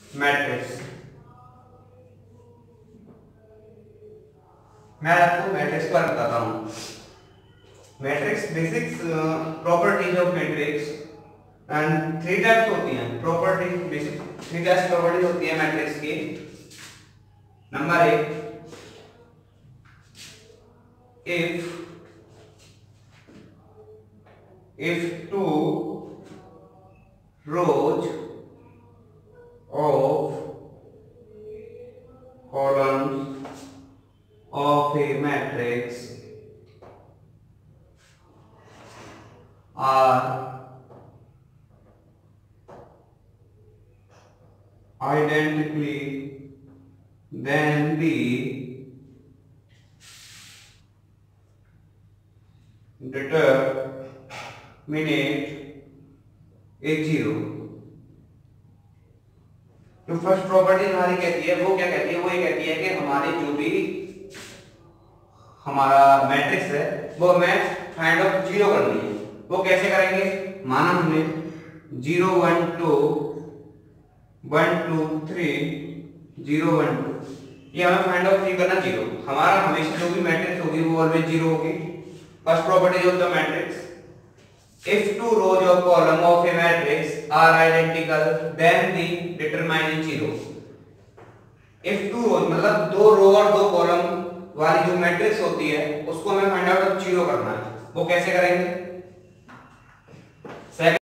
Matrix. मैं आपको matrix पर बताता हूँ। Matrix basics properties of matrix and three types होती हैं property, basic three types properties होती है मैट्रिक्स की। Number 1, if two rows of columns of a matrix are identically, then the determinant is zero। जो first property हमारी कहती है वो क्या कहती है, वो ये कहती है कि हमारी जो भी हमारा मैट्रिक्स है वो हमें फाइंड आउट जीरो करनी है। वो कैसे करेंगे, माना हमने 0 1 2 1 2 3 0 1 2, ये हमें फाइंड आउट करना जीरो। हमारा हमेशा जो भी मैट्रिक्स होगी वो ऑलवेज जीरो होगी। First property of the matrix, if two rows of column of a matrix are identical then the determinant is zero। if two rows मतलब दो रो और दो कॉलम वाली जो मैट्रिक्स होती है उसको हमें फाइंड आउट जीरो करना है। वो कैसे करेंगे,